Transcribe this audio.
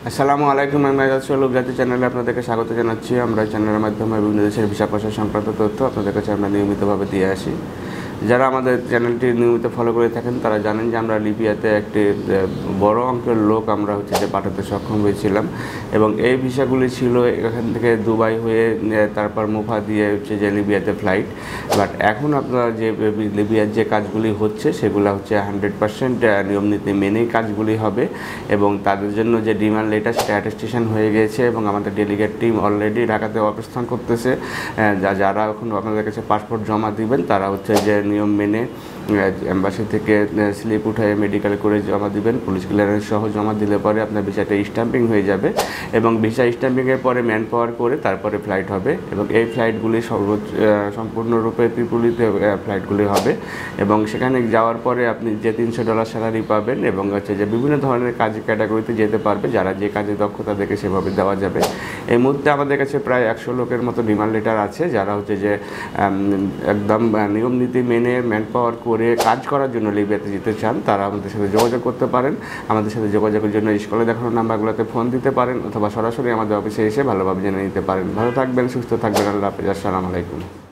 আসসালামু আলাইকুম। আমি লোক জাতি চ্যানেলে আপনাদেরকে স্বাগত জানাচ্ছি। আমরা চ্যানেলের মাধ্যমে বিভিন্ন দেশের ভিসা প্রসেস সংক্রান্ত তথ্য আপনাদের কাছে আমরা নিয়মিতভাবে দিয়ে আসি। যারা আমাদের চ্যানেলটি নিয়মিত ফলো করে থাকেন তারা জানেন যে আমরা লিবিয়াতে একটি বড় অঙ্কের লোক আমরা যে পাঠাতে সক্ষম হয়েছিলাম, এবং এই ভিসাগুলি ছিল এখান থেকে দুবাই হয়ে তারপর মুফা দিয়ে যে লিবিয়াতে ফ্লাইট। বাট এখন আপনারা যে লিবিয়ার যে কাজগুলি হচ্ছে সেগুলো 100% নিয়মনীতি মেনেই কাজগুলি হবে, এবং তাদের জন্য যে ডিমান্ড লেটার সেটা অ্যাটেস্টেশন হয়ে গেছে, এবং আমাদের ডেলিগেট টিম অলরেডি ঢাকাতে অবস্থান করতেছে। যারা এখন আপনাদের কাছে পাসপোর্ট জমা দিবেন তারা যে নিয়ম মেনে এম্বাসি থেকে স্লিপ উঠায় মেডিকেল করে জমা দিবেন, পুলিশ ক্লিয়ারেন্স সহ জমা দিলে পরে আপনার ভিসাটা স্ট্যাম্পিং হয়ে যাবে, এবং ভিসা স্ট্যাম্পিংয়ের পরে ম্যান পাওয়ার করে তারপরে ফ্লাইট হবে, এবং এই ফ্লাইটগুলি সম্পূর্ণরূপে ত্রিপুলিতে ফ্লাইটগুলি হবে, এবং সেখানে যাওয়ার পরে আপনি যে $300 স্যালারি পাবেন, এবং যে বিভিন্ন ধরনের কাজ ক্যাটাগরিতে যেতে পারবে, যারা যে কাজে দক্ষতা দেখে সেভাবে দেওয়া যাবে। এই মুহূর্তে আমাদের কাছে প্রায় 100 লোকের মতো ডিমান্ড লেটার আছে, যারা যে একদম নিয়ম নীতি মেনে ম্যান পাওয়ার করে কাজ করার জন্য লিবিয়াতে যেতে চান। তারা আমাদের সাথে যোগাযোগ করতে পারেন। আমাদের সাথে যোগাযোগের জন্য স্কুলে দেখানো নাম্বারগুলোতে ফোন দিতে পারেন, অথবা সরাসরি আমাদের অফিসে এসে ভালোভাবে জেনে নিতে পারেন। ভালো থাকবেন, সুস্থ থাকবেন। আল্লাহ হাফেজ। আসসালামু আলাইকুম।